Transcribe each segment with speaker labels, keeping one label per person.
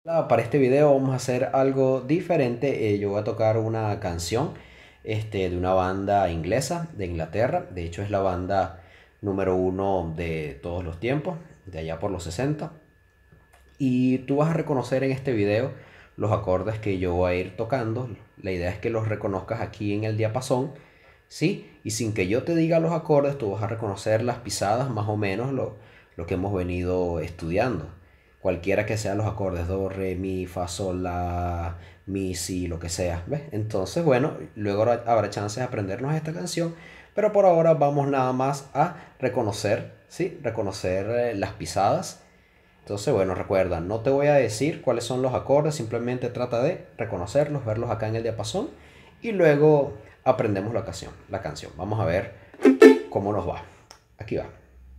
Speaker 1: Para este video vamos a hacer algo diferente. Yo voy a tocar una canción de una banda inglesa de Inglaterra. De hecho es la banda número uno de todos los tiempos, de allá por los 60. Y tú vas a reconocer en este video los acordes que yo voy a ir tocando. La idea es que los reconozcas aquí en el diapasón, ¿sí? Y sin que yo te diga los acordes, tú vas a reconocer las pisadas, más o menos lo que hemos venido estudiando. Cualquiera que sean los acordes, do, re, mi, fa, sol, la, mi, si, lo que sea, ¿ves? Entonces, bueno, luego habrá chance de aprendernos esta canción, pero por ahora vamos nada más a reconocer, ¿sí? Reconocer las pisadas. Entonces, bueno, recuerda, no te voy a decir cuáles son los acordes, simplemente trata de reconocerlos, verlos acá en el diapasón y luego aprendemos la canción. Vamos a ver cómo nos va. Aquí va.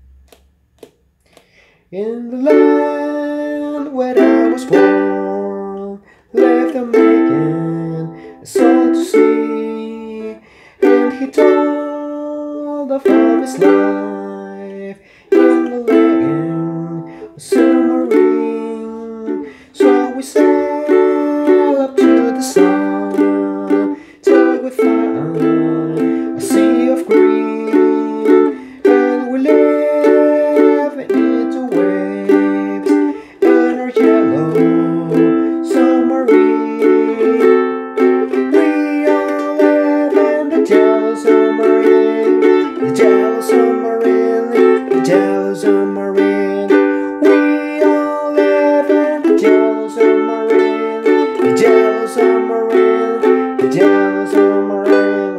Speaker 1: In the land where I was born, left a man, a soul to see, and he told of all his life in the land of submarine. So we sail up to the sun till we find a sea of green, and we live in the waves in our yellow submarine. We all live in the yellow submarine, the yellow submarine, the yellow submarine. We all live in the yellow submarine, the yellow submarine, the yellow submarine.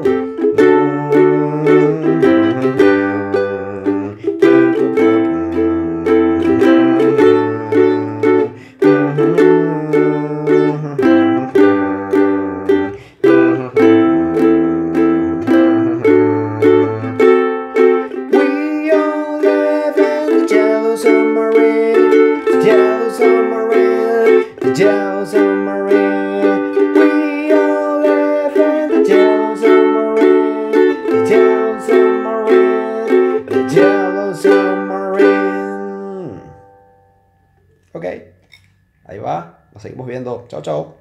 Speaker 1: We all live in the yellow submarine, the yellow submarine, the yellow submarine. We all live in the yellow submarine, the yellow submarine, the yellow submarine. Ok, ahí va, nos seguimos viendo. Chao, chao.